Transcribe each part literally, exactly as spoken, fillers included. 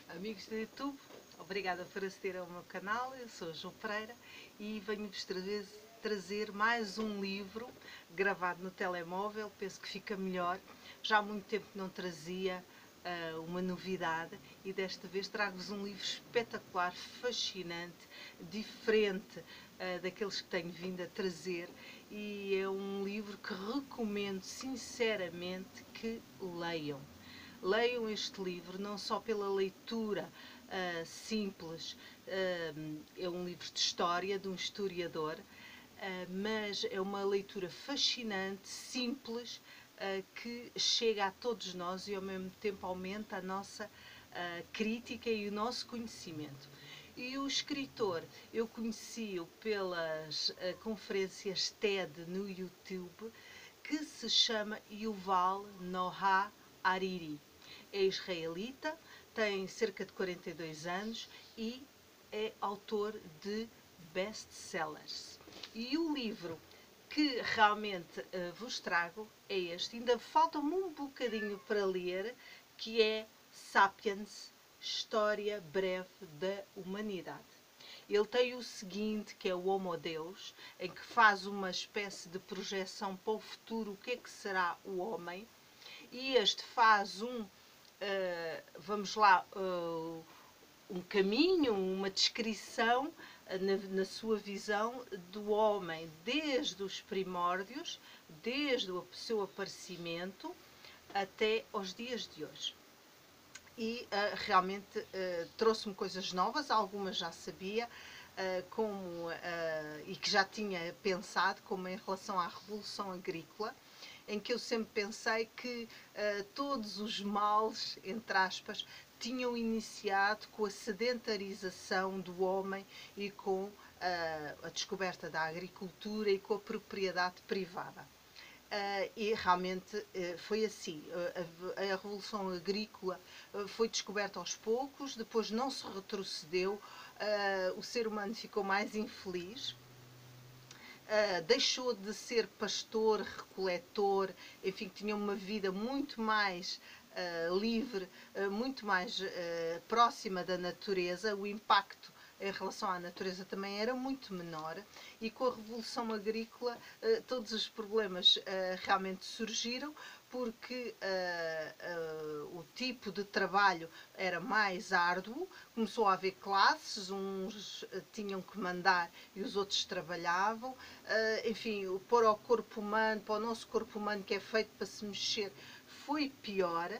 Amigos do YouTube, obrigada por aceder ao meu canal. Eu sou a Jo Pereira e venho-vos trazer, trazer mais um livro gravado no telemóvel. Penso que fica melhor. Já há muito tempo não trazia uh, uma novidade e desta vez trago-vos um livro espetacular, fascinante, diferente uh, daqueles que tenho vindo a trazer, e é um livro que recomendo sinceramente que leiam. Leiam este livro, não só pela leitura uh, simples, uh, é um livro de história, de um historiador, uh, mas é uma leitura fascinante, simples, uh, que chega a todos nós e ao mesmo tempo aumenta a nossa uh, crítica e o nosso conhecimento. E o escritor, eu conheci-o pelas uh, conferências TED no YouTube, que se chama Yuval Noah Harari. É israelita, tem cerca de quarenta e dois anos e é autor de best-sellers. E o livro que realmente uh, vos trago é este. Ainda falta-me um bocadinho para ler, que é Sapiens, História Breve da Humanidade. Ele tem o seguinte, que é o Homo Deus, em que faz uma espécie de projeção para o futuro, o que é que será o homem, e este faz um, uh, vamos lá, uh, um caminho, uma descrição uh, na, na sua visão do homem desde os primórdios, desde o seu aparecimento até aos dias de hoje. E uh, realmente uh, trouxe-me coisas novas, algumas já sabia, uh, como, uh, e que já tinha pensado, como em relação à Revolução Agrícola, em que eu sempre pensei que uh, todos os males, entre aspas, tinham iniciado com a sedentarização do homem e com uh, a descoberta da agricultura e com a propriedade privada. Uh, e realmente uh, foi assim. Uh, a, a Revolução Agrícola uh, foi descoberta aos poucos, depois não se retrocedeu, uh, o ser humano ficou mais infeliz. Uh, deixou de ser pastor, recoletor, enfim, tinha uma vida muito mais uh, livre, uh, muito mais uh, próxima da natureza. O impacto em relação à natureza também era muito menor, e com a Revolução Agrícola uh, todos os problemas uh, realmente surgiram, porque uh, uh, o tipo de trabalho era mais árduo, começou a haver classes, uns uh, tinham que mandar e os outros trabalhavam, uh, enfim, o pôr ao corpo humano, para o nosso corpo humano que é feito para se mexer, foi pior.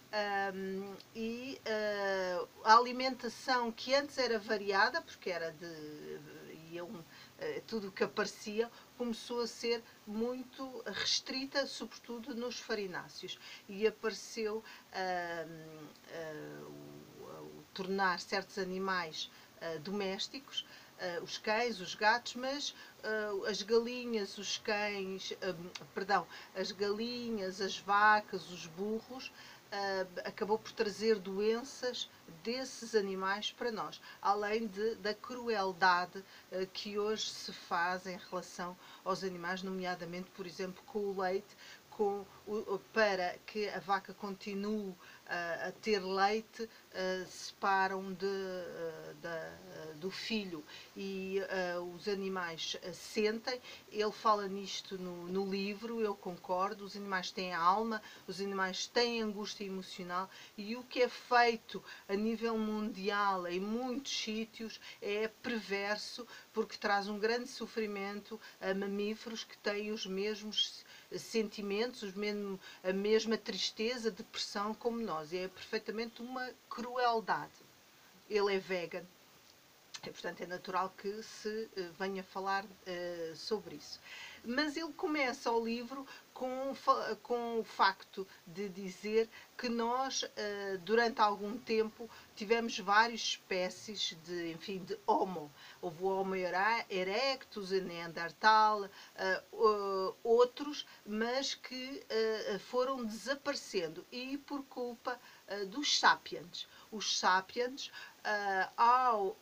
Um, e uh, a alimentação, que antes era variada, porque era de iam, uh, tudo o que aparecia, começou a ser muito restrita, sobretudo nos farináceos, e apareceu uh, uh, o, o tornar certos animais uh, domésticos, uh, os cães, os gatos, mas uh, as galinhas, os cães, uh, perdão, as galinhas, as vacas, os burros, Uh, acabou por trazer doenças desses animais para nós, além de, da crueldade uh, que hoje se faz em relação aos animais, nomeadamente, por exemplo, com o leite, com o, para que a vaca continue uh, a ter leite, uh, separam de, uh, da, uh, do filho, e uh, os animais uh, sentem. Ele fala nisto no, no livro, eu concordo. Os animais têm alma, os animais têm angústia emocional, e o que é feito a nível mundial em muitos sítios é perverso, porque traz um grande sofrimento a mamíferos que têm os mesmos sentimentos, os mesmo, a mesma tristeza, depressão como nós. É perfeitamente uma crueldade. Ele é vegan. E, portanto, é natural que se uh, venha falar uh, sobre isso. Mas ele começa o livro com, com o facto de dizer que nós, uh, durante algum tempo, tivemos várias espécies de, enfim, de Homo. Houve o Homo erectus, o Neandertal, uh, uh, outros, mas que uh, foram desaparecendo, e por culpa uh, dos sapiens. Os sapiens, uh, ao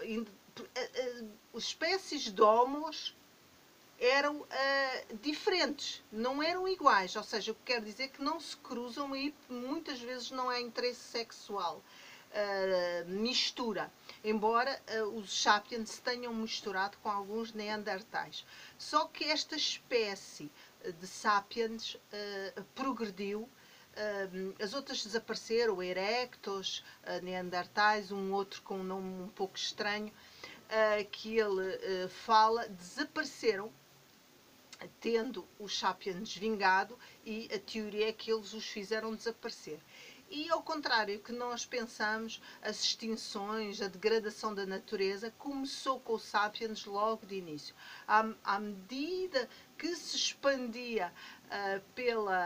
as espécies de homos eram uh, diferentes, não eram iguais, ou seja, o que quer dizer que não se cruzam, e muitas vezes não é interesse sexual. uh, mistura, embora uh, os sapiens se tenham misturado com alguns neandertais. Só que esta espécie de sapiens uh, progrediu. Uh, as outras desapareceram, o Erectus, uh, neandertais, um outro com um nome um pouco estranho, uh, que ele uh, fala, desapareceram, tendo os sapiens vingado, e a teoria é que eles os fizeram desaparecer. E ao contrário que nós pensamos, as extinções, a degradação da natureza começou com os sapiens logo de início. À, à medida que se expandia uh, pela,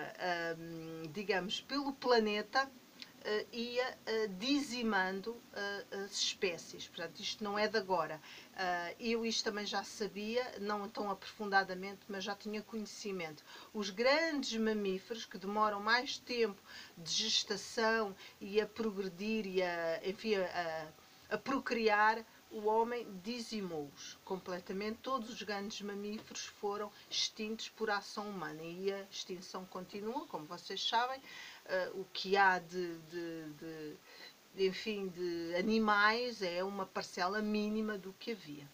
uh, digamos, pelo planeta, Uh, ia uh, dizimando uh, as espécies. Portanto, isto não é de agora. Uh, eu isto também já sabia, não tão aprofundadamente, mas já tinha conhecimento. Os grandes mamíferos, que demoram mais tempo de gestação e a progredir e a, enfim, a, a procriar, o homem dizimou-os completamente. Todos os grandes mamíferos foram extintos por ação humana e a extinção continua, como vocês sabem. Uh, o que há de, de, de, de, enfim, de animais é uma parcela mínima do que havia.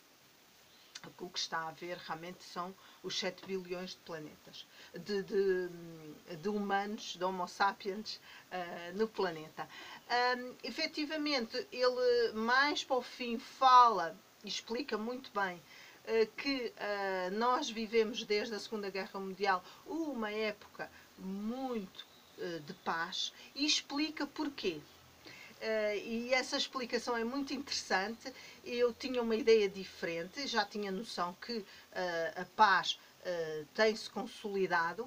O que está a haver realmente são os sete bilhões de planetas, de, de, de humanos, de homo sapiens uh, no planeta. Um, efetivamente, ele mais para o fim fala e explica muito bem uh, que uh, nós vivemos desde a Segunda Guerra Mundial uma época muito uh, de paz, e explica porquê. Uh, e essa explicação é muito interessante. Eu tinha uma ideia diferente, já tinha noção que uh, a paz uh, tem-se consolidado,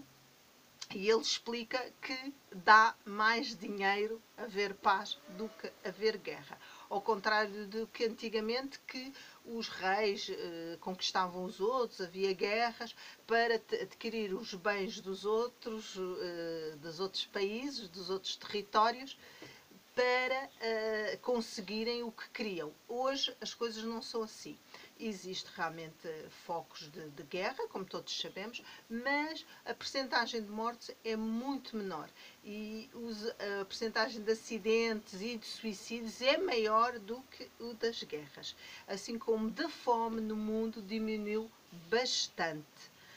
e ele explica que dá mais dinheiro haver paz do que haver guerra. Ao contrário do que antigamente, que os reis uh, conquistavam os outros, havia guerras para adquirir os bens dos outros, uh, dos outros países, dos outros territórios, para uh, conseguirem o que queriam. Hoje as coisas não são assim. Existem realmente focos de, de guerra, como todos sabemos, mas a percentagem de mortes é muito menor. E os, a percentagem de acidentes e de suicídios é maior do que o das guerras. Assim como de fome no mundo diminuiu bastante.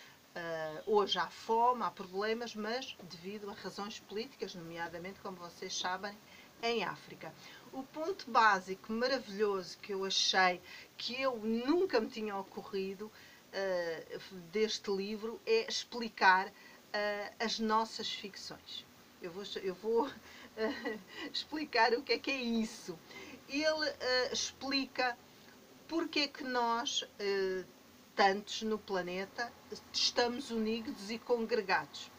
Uh, hoje há fome, há problemas, mas devido a razões políticas, nomeadamente, como vocês sabem, em África. O ponto básico maravilhoso que eu achei, que eu nunca me tinha ocorrido uh, deste livro, é explicar uh, as nossas ficções. Eu vou, eu vou uh, explicar o que é que é isso. Ele uh, explica porque é que nós, uh, tantos no planeta, estamos unidos e congregados.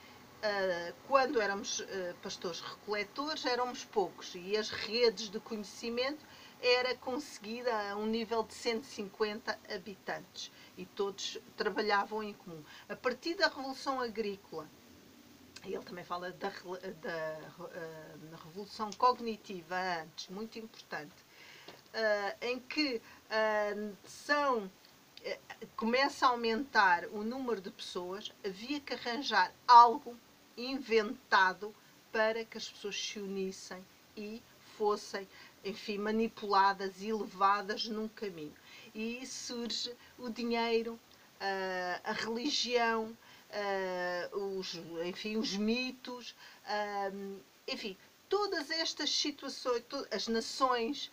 Uh, quando éramos uh, pastores-recoletores, éramos poucos, e as redes de conhecimento era conseguida a um nível de cento e cinquenta habitantes, e todos trabalhavam em comum. A partir da Revolução Agrícola, e ele também fala da, da uh, Revolução Cognitiva antes, muito importante, uh, em que uh, são, uh, começa a aumentar o número de pessoas, havia que arranjar algo inventado para que as pessoas se unissem e fossem, enfim, manipuladas e levadas num caminho. E surge o dinheiro, a religião, os, enfim, os mitos, enfim, todas estas situações, as nações,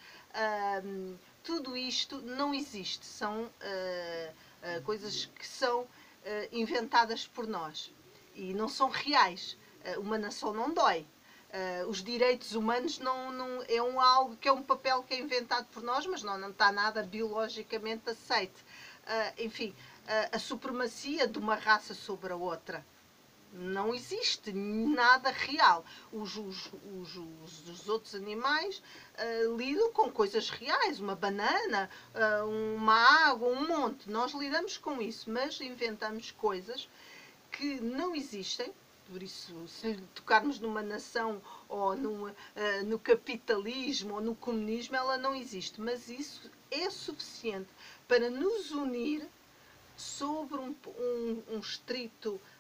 tudo isto não existe, são coisas que são inventadas por nós e não são reais. Uma nação não dói. Uh, os direitos humanos não, não é um algo que é um papel que é inventado por nós, mas não, não está nada biologicamente aceite. Uh, enfim, uh, a supremacia de uma raça sobre a outra não existe nada real. Os, os, os, os outros animais uh, lidam com coisas reais, uma banana, uh, uma água, um monte. Nós lidamos com isso, mas inventamos coisas que não existem. Por isso, se tocarmos numa nação ou numa, uh, no capitalismo ou no comunismo, ela não existe. Mas isso é suficiente para nos unir sobre um, um, um estrito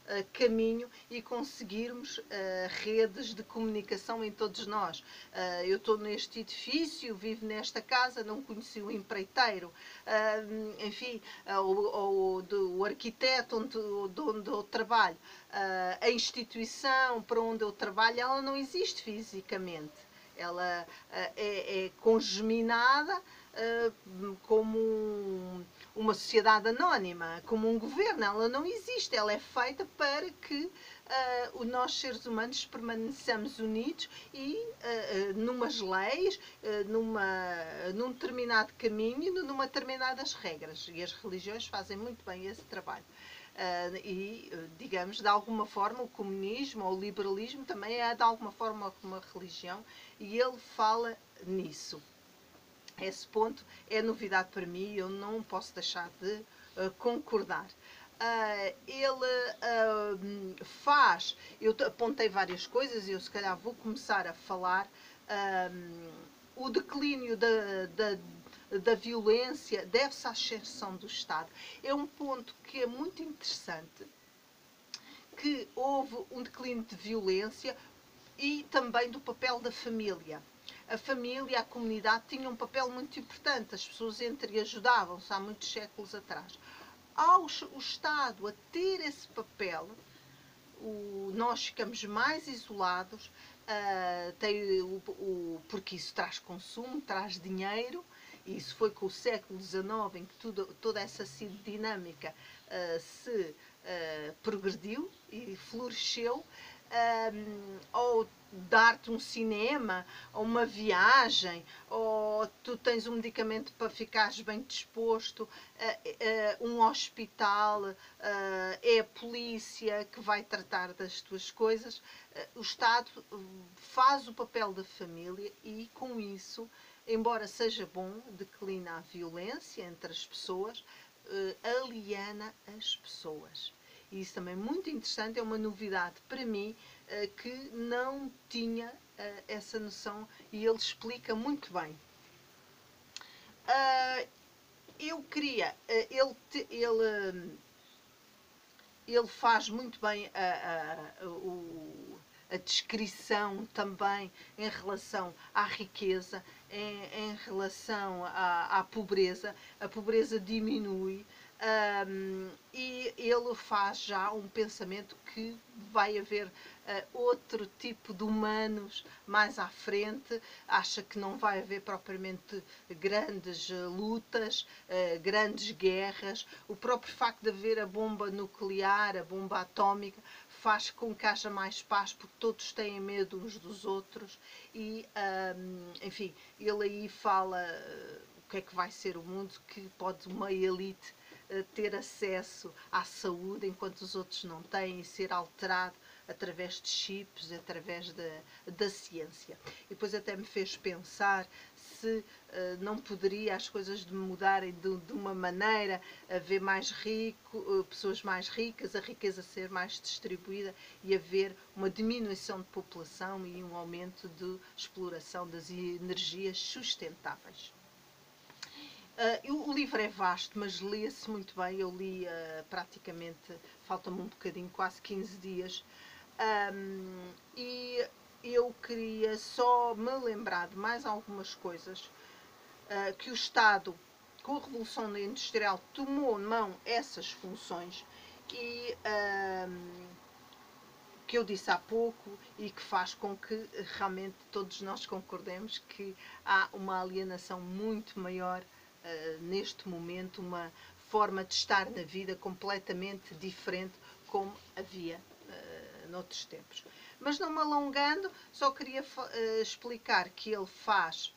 uh, caminho e conseguirmos uh, redes de comunicação em todos nós. Uh, eu estou neste edifício, vivo nesta casa, não conheci o empreiteiro, uh, enfim, uh, o, o, do, o arquiteto onde, de onde eu trabalho, uh, a instituição para onde eu trabalho, ela não existe fisicamente. Ela uh, é, é congeminada uh, como um, uma sociedade anónima, como um governo. Ela não existe, ela é feita para que uh, nós seres humanos permaneçamos unidos e uh, uh, numas leis, uh, numa, num determinado caminho e numa determinadas regras. E as religiões fazem muito bem esse trabalho. Uh, e, digamos, de alguma forma o comunismo ou o liberalismo também é de alguma forma uma religião, e ele fala nisso. Esse ponto é novidade para mim e eu não posso deixar de uh, concordar. Uh, ele uh, faz, eu apontei várias coisas e eu se calhar vou começar a falar uh, o declínio da, da da violência deve-se à ascensão do Estado. É um ponto que é muito interessante, que houve um declínio de violência e também do papel da família. A família, a comunidade tinham um papel muito importante, as pessoas entre ajudavam-se há muitos séculos atrás. Ao o Estado a ter esse papel, o, nós ficamos mais isolados, uh, tem o, o, porque isso traz consumo, traz dinheiro. E isso foi com o século dezenove em que tudo, toda essa dinâmica uh, se uh, progrediu e floresceu. Um, ou dar-te um cinema, ou uma viagem, ou tu tens um medicamento para ficares bem disposto, uh, uh, um hospital, uh, é a polícia que vai tratar das tuas coisas. Uh, o Estado faz o papel da família e, com isso, embora seja bom, declina a violência entre as pessoas, uh, aliena as pessoas. E isso também é muito interessante, é uma novidade para mim, uh, que não tinha uh, essa noção, e ele explica muito bem. Uh, eu queria, uh, ele, te, ele, uh, ele faz muito bem a, a, a, o, a descrição também em relação à riqueza, em, em relação à, à pobreza. A pobreza diminui. Um, e ele faz já um pensamento que vai haver uh, outro tipo de humanos mais à frente. Acha que não vai haver propriamente grandes uh, lutas, uh, grandes guerras. O próprio facto de haver a bomba nuclear, a bomba atómica, faz com que haja mais paz, porque todos têm medo uns dos outros. E, um, enfim, ele aí fala uh, o que é que vai ser o mundo, que pode uma elite ter acesso à saúde enquanto os outros não têm, e ser alterado através de chips, através da, da ciência. E depois até me fez pensar se uh, não poderia as coisas mudarem de, de uma maneira, haver mais rico, uh, pessoas mais ricas, a riqueza ser mais distribuída e haver uma diminuição de população e um aumento de exploração das energias sustentáveis. Uh, o livro é vasto, mas lê-se muito bem. Eu li uh, praticamente, falta-me um bocadinho, quase quinze dias. Um, e eu queria só me lembrar de mais algumas coisas uh, que o Estado, com a Revolução Industrial, tomou mão essas funções e um, que eu disse há pouco, e que faz com que realmente todos nós concordemos que há uma alienação muito maior Uh, neste momento, uma forma de estar na vida completamente diferente como havia uh, noutros tempos. Mas não me alongando, só queria uh, explicar que ele faz,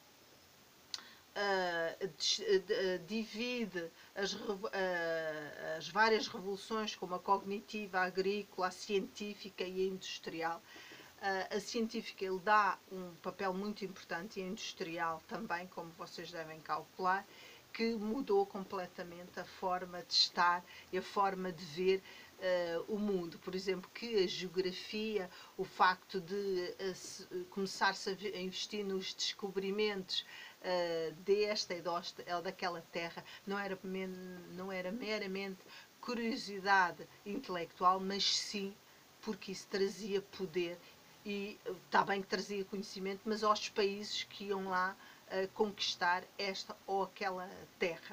uh, uh, divide as, uh, as várias revoluções, como a cognitiva, a agrícola, a científica e a industrial. Uh, a científica ele dá um papel muito importante, e a industrial também, como vocês devem calcular, que mudou completamente a forma de estar e a forma de ver uh, o mundo. Por exemplo, que a geografia, o facto de uh, começar-se a investir nos descobrimentos uh, desta e, dosta, ou daquela terra, não era, não era meramente curiosidade intelectual, mas sim porque isso trazia poder e está bem que trazia conhecimento, mas aos países que iam lá uh, conquistar esta ou aquela terra.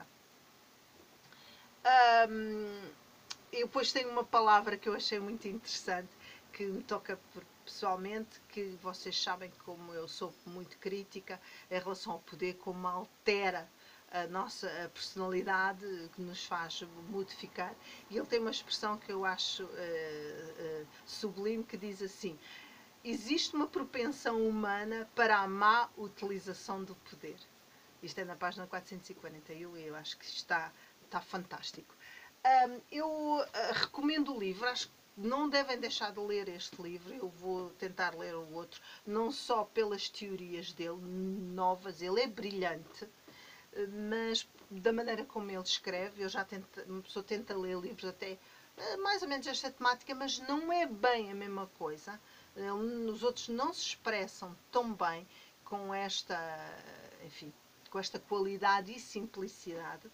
Um, eu depois tenho uma palavra que eu achei muito interessante, que me toca pessoalmente, que vocês sabem como eu sou muito crítica em relação ao poder, como altera a nossa personalidade, que nos faz modificar. E ele tem uma expressão que eu acho uh, uh, sublime, que diz assim: existe uma propensão humana para a má utilização do poder. Isto é na página quatrocentos e quarenta e um e eu acho que está, está fantástico. Um, eu uh, recomendo o livro, acho que não devem deixar de ler este livro, eu vou tentar ler o outro, não só pelas teorias dele, novas, ele é brilhante, mas da maneira como ele escreve, eu já tento, uma pessoa tenta ler livros até uh, mais ou menos esta temática, mas não é bem a mesma coisa. Uh, os outros não se expressam tão bem com esta, enfim, com esta qualidade e simplicidade.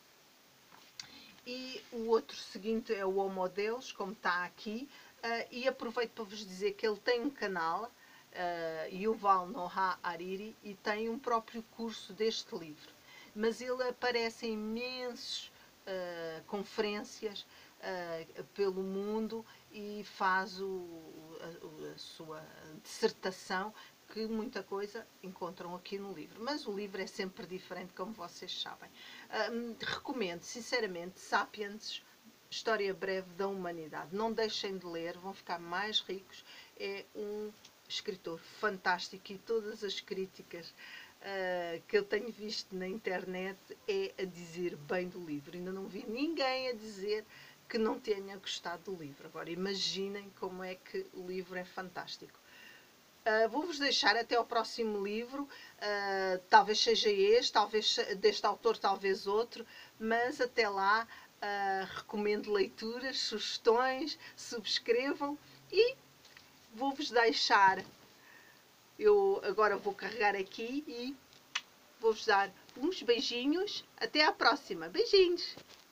E o outro seguinte é o Homo Deus, como está aqui, uh, e aproveito para vos dizer que ele tem um canal, uh, Yuval Noah Harari, e tem um próprio curso deste livro. Mas ele aparece em imensas uh, conferências uh, pelo mundo e faz o, a, a sua dissertação, que muita coisa encontram aqui no livro. Mas o livro é sempre diferente, como vocês sabem. Um, recomendo, sinceramente, Sapiens, História Breve da Humanidade. Não deixem de ler, vão ficar mais ricos. É um escritor fantástico e todas as críticas uh, que eu tenho visto na internet é a dizer bem do livro. Ainda não vi ninguém a dizer que não tenha gostado do livro. Agora imaginem como é que o livro é fantástico. Uh, vou-vos deixar até ao próximo livro, uh, talvez seja este, talvez deste autor, talvez outro, mas até lá uh, recomendo leituras, sugestões, subscrevam e vou-vos deixar, eu agora vou carregar aqui e vou-vos dar uns beijinhos, até à próxima, beijinhos!